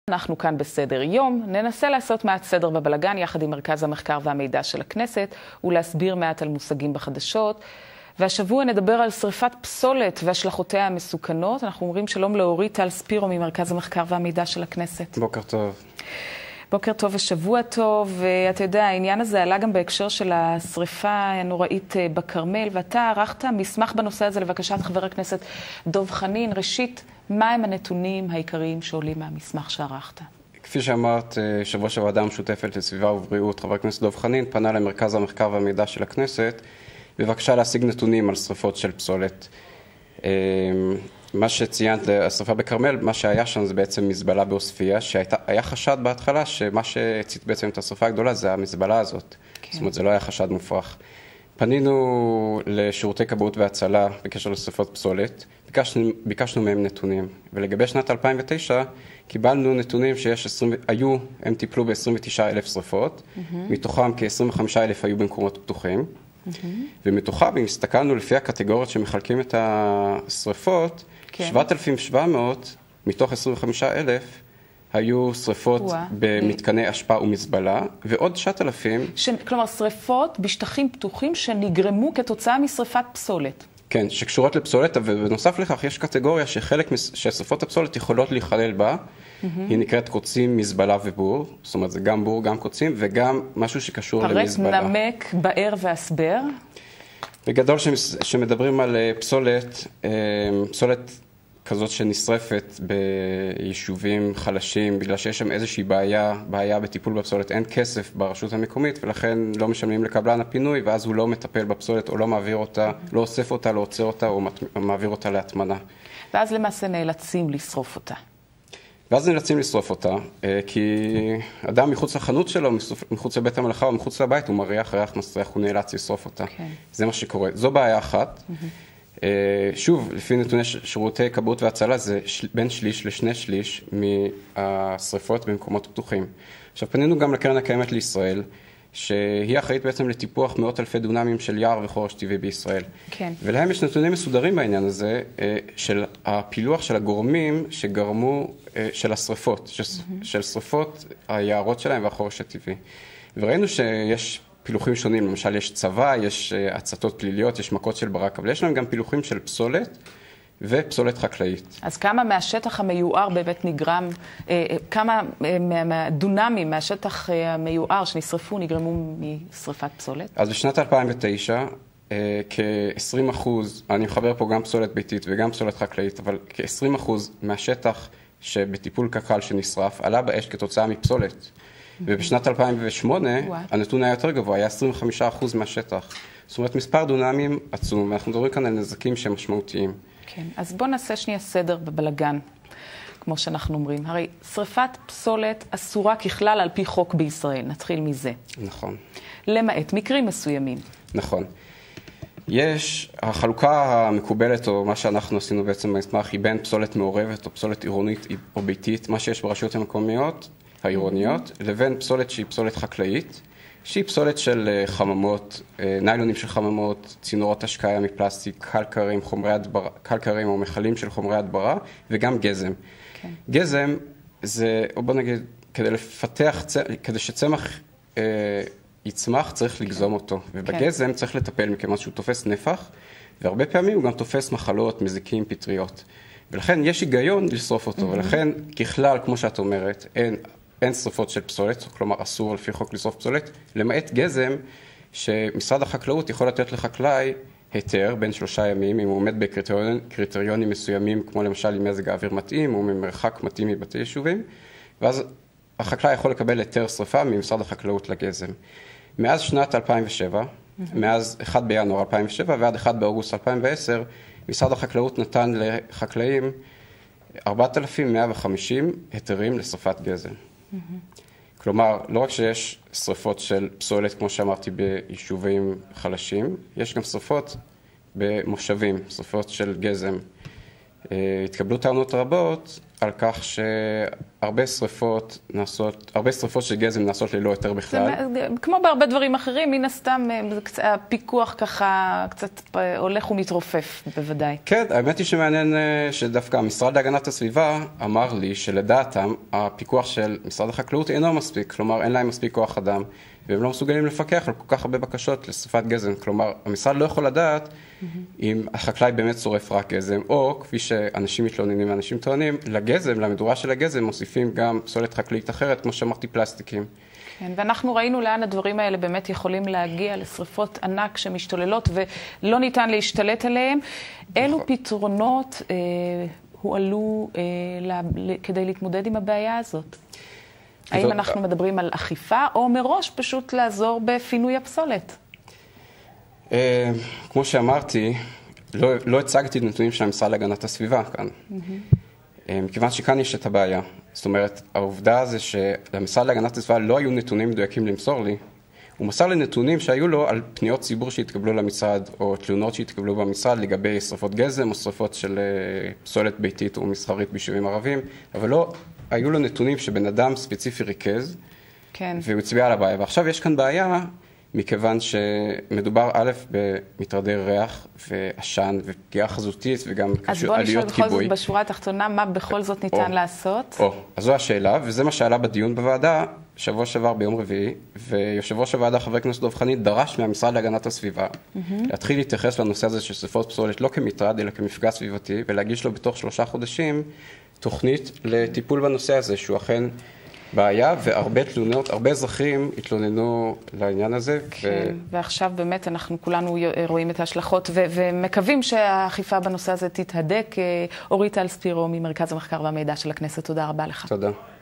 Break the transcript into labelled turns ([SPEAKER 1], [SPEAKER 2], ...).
[SPEAKER 1] אנחנו כאן בסדר יום, ננסה לעשות מעט סדר בבלגן יחד עם מרכז המחקר והמידע של הכנסת ולהסביר מעט על מושגים בחדשות. והשבוע נדבר על שריפת פסולת והשלכותיה המסוכנות. אנחנו אומרים שלום לאורית טל ספירו ממרכז המחקר והמידע של הכנסת.
[SPEAKER 2] בוקר טוב.
[SPEAKER 1] בוקר טוב ושבוע טוב, ואתה יודע, העניין הזה עלה גם בהקשר של השריפה הנוראית בכרמל, ואתה ערכת מסמך בנושא הזה לבקשת חבר הכנסת דב חנין. ראשית, מה הם הנתונים העיקריים שעולים מהמסמך שערכת?
[SPEAKER 2] כפי שאמרת, יושב ראש הוועדה המשותפת לסביבה ובריאות, חבר הכנסת דב חנין, פנה למרכז המחקר והמידע של הכנסת, בבקשה להשיג נתונים על שריפות של פסולת. מה שציינת, השריפה בכרמל, מה שהיה שם זה בעצם מזבלה בעוספיה, שהיה חשד בהתחלה שמה שהצית בעצם את השריפה הגדולה זה המזבלה הזאת. כן. זאת אומרת, זה לא היה חשד מופרך. פנינו לשירותי כבאות והצלה בקשר לשריפות פסולת, ביקשנו מהם נתונים, ולגבי שנת 2009 קיבלנו נתונים הם טיפלו ב-29,000 שריפות, מתוכם כ-25,000 היו במקומות פתוחים, ומתוכם, אם הסתכלנו לפי הקטגוריות שמחלקים את השריפות, 7,700 מתוך 25,000 היו שריפות במתקני אשפה ומזבלה, ועוד 9,000...
[SPEAKER 1] כלומר, שריפות בשטחים פתוחים שנגרמו כתוצאה משריפת פסולת.
[SPEAKER 2] כן, שקשורות לפסולת, ובנוסף לכך יש קטגוריה ששריפות הפסולת יכולות להיכלל בה, היא נקראת קוצים, מזבלה ובור, זאת אומרת זה גם בור, גם קוצים, וגם משהו שקשור למזבלה.
[SPEAKER 1] פרט, נמק, באר והסבר.
[SPEAKER 2] בגדול שמדברים על פסולת, פסולת כזאת שנשרפת ביישובים חלשים, בגלל שיש שם איזושהי בעיה בטיפול בפסולת, אין כסף ברשות המקומית, ולכן לא משלמים לקבלן הפינוי, ואז הוא לא מטפל בפסולת, או לא מעביר אותה, לא אוסף אותה, לא עוצר אותה, או מעביר אותה להטמנה.
[SPEAKER 1] ואז למעשה נאלצים לשרוף אותה.
[SPEAKER 2] כי אדם מחוץ לחנות שלו, מחוץ לבית המלאכה או מחוץ לבית, הוא מריח ריח מסריח, הוא נאלץ לשרוף אותה. זה מה שקורה. זו בעיה אחת. שוב, לפי נתוני שירותי כבאות והצלה, זה בין שליש לשני שליש מהשריפות במקומות פתוחים. עכשיו, פנינו גם לקרן הקיימת לישראל, שהיא אחראית בעצם לטיפוח מאות אלפי דונמים של יער וחורש טבעי בישראל.
[SPEAKER 1] כן.
[SPEAKER 2] ולהם יש נתונים מסודרים בעניין הזה, של הפילוח של הגורמים שגרמו, של השריפות, של שריפות היערות שלהם והחורש הטבעי. וראינו שיש פילוחים שונים, למשל יש צבא, יש הצתות פליליות, יש מכות של ברק, אבל יש להם גם פילוחים של פסולת ופסולת חקלאית.
[SPEAKER 1] אז כמה מהשטח המיוער באמת נגרם, כמה מהדונמים מהשטח המיוער שנשרפו נגרמו משריפת פסולת?
[SPEAKER 2] אז בשנת 2009, כ-20%, אני מחבר פה גם פסולת ביתית וגם פסולת חקלאית, אבל כ-20% מהשטח שבטיפול קק"ל שנשרף עלה באש כתוצאה מפסולת. ובשנת 2008, הנתון היה יותר גבוה, היה 25% מהשטח. זאת אומרת, מספר דונמים עצום, ואנחנו מדברים כאן על נזקים שהם משמעותיים.
[SPEAKER 1] כן, אז בואו נעשה שנייה סדר בבלגן, כמו שאנחנו אומרים. הרי שריפת פסולת אסורה ככלל על פי חוק בישראל, נתחיל מזה.
[SPEAKER 2] נכון.
[SPEAKER 1] למעט מקרים מסוימים.
[SPEAKER 2] נכון. החלוקה המקובלת, או מה שאנחנו עשינו בעצם במסמך, היא בין פסולת מעורבת או פסולת עירונית או ביתית, מה שיש ברשויות המקומיות, העירוניות, לבין פסולת שהיא פסולת חקלאית, שהיא פסולת של חממות, ניילונים של חממות, צינורות השקיה מפלסטיק, קלקרים או מחלים של חומרי הדברה, וגם גזם. כן. גזם זה, או בוא נגיד, כדי שצמח יצמח, צריך לגזום אותו. ובגזם צריך לטפל מכיוון שהוא תופס נפח, והרבה פעמים הוא גם תופס מחלות, מזיקים, פטריות. ולכן יש היגיון לשרוף אותו, ולכן ככלל, כמו שאת אומרת, אין שריפות של פסולת, כלומר אסור לפי חוק לשרוף פסולת, למעט גזם שמשרד החקלאות יכול לתת לחקלאי היתר בין 3 ימים, אם הוא עומד בקריטריונים מסוימים, כמו למשל עם מזג האוויר מתאים, או ממרחק מתאים מבתי יישובים, ואז החקלאי יכול לקבל היתר שריפה ממשרד החקלאות לגזם. מאז שנת 2007, מאז 1 בינואר 2007 ועד 1 באוגוסט 2010, משרד החקלאות נתן לחקלאים 4,150 היתרים לשריפת גזם. כלומר, לא רק שיש שריפות של פסולת, כמו שאמרתי, ביישובים חלשים, יש גם שריפות במושבים, שריפות של גזם. התקבלו טענות רבות על כך הרבה שריפות של גזם נעשות ללא היתר בכלל.
[SPEAKER 1] כמו בהרבה דברים אחרים, מן הסתם הפיקוח ככה קצת הולך ומתרופף, בוודאי.
[SPEAKER 2] כן, האמת היא שמעניין שדווקא המשרד להגנת הסביבה אמר לי שלדעתם הפיקוח של משרד החקלאות אינו מספיק, כלומר אין להם מספיק כוח אדם, והם לא מסוגלים לפקח על כל כך הרבה בקשות לשריפת גזם. כלומר, המשרד לא יכול לדעת אם החקלאי באמת שורף רק גזם, או כפי שאנשים מתלוננים ואנשים טוענים, לגזם, למדורה של הגזם, מוסיפים גם פסולת חקלאית אחרת, כמו שאמרתי, פלסטיקים.
[SPEAKER 1] כן, ואנחנו ראינו לאן הדברים האלה באמת יכולים להגיע לשריפות ענק שמשתוללות ולא ניתן להשתלט עליהם. אילו פתרונות הועלו כדי להתמודד עם הבעיה הזאת? האם אנחנו מדברים על אכיפה, או מראש פשוט לעזור בפינוי הפסולת?
[SPEAKER 2] כמו שאמרתי, לא הצגתי נתונים של המשרד להגנת הסביבה כאן. מכיוון שכאן יש את הבעיה. זאת אומרת, העובדה זה שלמשרד להגנת הסביבה לא היו נתונים מדויקים למסור לי. הוא מסר לי נתונים שהיו לו על פניות ציבור שהתקבלו למשרד, או תלונות שהתקבלו במשרד לגבי שריפות גזם, או שריפות של פסולת ביתית או מסחרית ביישובים ערבים, אבל לא היו לו נתונים שבן אדם ספציפי ריכז,
[SPEAKER 1] כן.
[SPEAKER 2] והוא הצביע על הבעיה. ועכשיו יש כאן בעיה, מכיוון שמדובר א' במטרדי ריח ועשן ופגיעה חזותית וגם עלויות כיבוי.
[SPEAKER 1] אז בוא נשאל בכל זאת בשורה התחתונה, מה בכל זאת ניתן לעשות?
[SPEAKER 2] אז זו השאלה, וזה מה שעלה בדיון בוועדה שבוע שעבר ביום רביעי, ויושב ראש הוועדה חבר הכנסת דב חנין דרש מהמשרד להגנת הסביבה להתחיל להתייחס לנושא הזה של שריפות פסולת לא כמטרד אלא כמפגע סביבתי, ולהגיש לו בתוך 3 חודשים תוכנית לטיפול בנושא הזה, שהוא אכן בעיה, והרבה תלונות, הרבה אזרחים התלוננו לעניין הזה.
[SPEAKER 1] כן, ועכשיו באמת אנחנו כולנו רואים את ההשלכות, ומקווים שהאכיפה בנושא הזה תתהדק. אורית אלספירו ממרכז המחקר והמידע של הכנסת, תודה רבה לך.
[SPEAKER 2] תודה.